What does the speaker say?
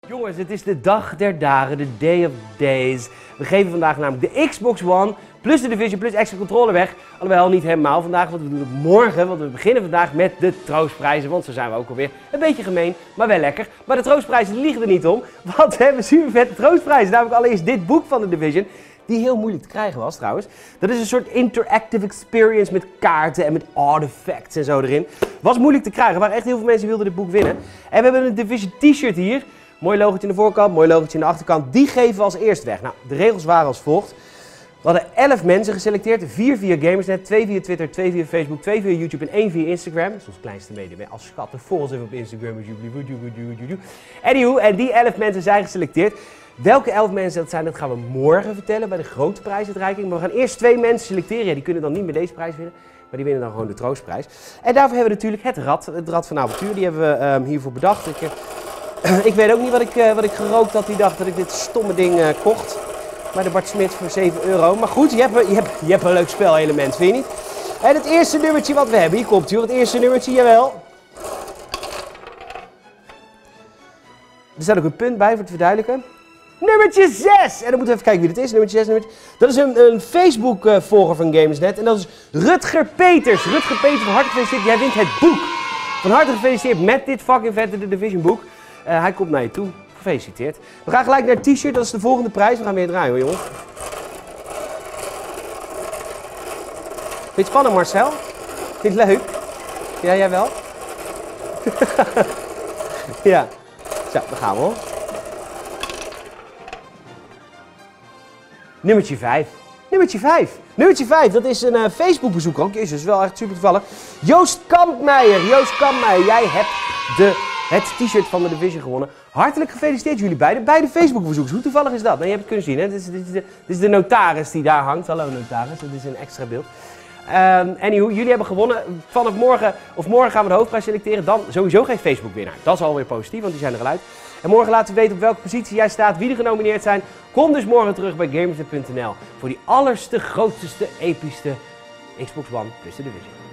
Jongens, het is de dag der dagen, de day of days. We geven vandaag namelijk de Xbox One plus de Division plus extra controller weg. Alhoewel niet helemaal vandaag, want we doen het morgen. Want we beginnen vandaag met de troostprijzen. Want zo zijn we ook alweer een beetje gemeen, maar wel lekker. Maar de troostprijzen liegen er niet om. Want we hebben super vette troostprijzen. Namelijk allereerst dit boek van de Division. Die heel moeilijk te krijgen was trouwens. Dat is een soort interactive experience met kaarten en met artifacts en zo erin. Was moeilijk te krijgen. Er waren echt heel veel mensen die wilden dit boek winnen. En we hebben een Division t-shirt hier. Mooi logotje aan de voorkant, mooi logotje aan de achterkant. Die geven we als eerst weg. Nou, de regels waren als volgt. We hadden 11 mensen geselecteerd. 4 via Gamersnet, 2 via Twitter, 2 via Facebook, 2 via YouTube en 1 via Instagram. Dat is ons kleinste medium. Als schatten, volg ons even op Instagram. Anywho, en die 11 mensen zijn geselecteerd. Welke 11 mensen dat zijn, dat gaan we morgen vertellen bij de grote prijsuitreiking. Maar we gaan eerst 2 mensen selecteren. Ja, die kunnen dan niet meer deze prijs winnen. Maar die winnen dan gewoon de troostprijs. En daarvoor hebben we natuurlijk het rad van avontuur. Die hebben we hiervoor bedacht. Ik weet ook niet wat ik gerookt had die dag dat ik dit stomme ding kocht. Bij de Bart Smit voor €7. Maar goed, je hebt een leuk spelelement, vind je niet? En het eerste nummertje wat we hebben, hier komt hij hoor. Het eerste nummertje, jawel. Er staat ook een punt bij voor het verduidelijken. Nummertje 6! En dan moeten we even kijken wie dit is. Nummertje 6, dat is een Facebook-volger van Gamersnet. En dat is Rutger Peters. Rutger Peters, van harte gefeliciteerd. Jij wint het boek. Van harte gefeliciteerd met dit fucking vette The Division boek. Hij komt naar je toe. Gefeliciteerd. We gaan gelijk naar het t-shirt. Dat is de volgende prijs. We gaan weer draaien hoor jongens. Vind je het spannend Marcel? Vind je het leuk? Ja, jij wel? Ja. Zo, daar gaan we hoor. Nummertje 5. Nummertje 5. Nummertje 5, dat is een Facebook-bezoeker ook. Jezus, wel echt super toevallig. Joost Kampmeijer. Joost Kampmeijer, jij hebt het t-shirt van de Division gewonnen. Hartelijk gefeliciteerd jullie beiden. Beide Facebook-bezoekers. Hoe toevallig is dat? Nou, je hebt het kunnen zien, hè? Dit is de notaris die daar hangt. Hallo notaris, dit is een extra beeld. Anywho, jullie hebben gewonnen. Vanaf morgen gaan we de hoofdprijs selecteren. Dan sowieso geen Facebook-winnaar. Dat is alweer positief, want die zijn er al uit. En morgen laten we weten op welke positie jij staat, wie er genomineerd zijn. Kom dus morgen terug bij Gamersnet.nl voor die allerste, grootste, epischste Xbox One plus de Division.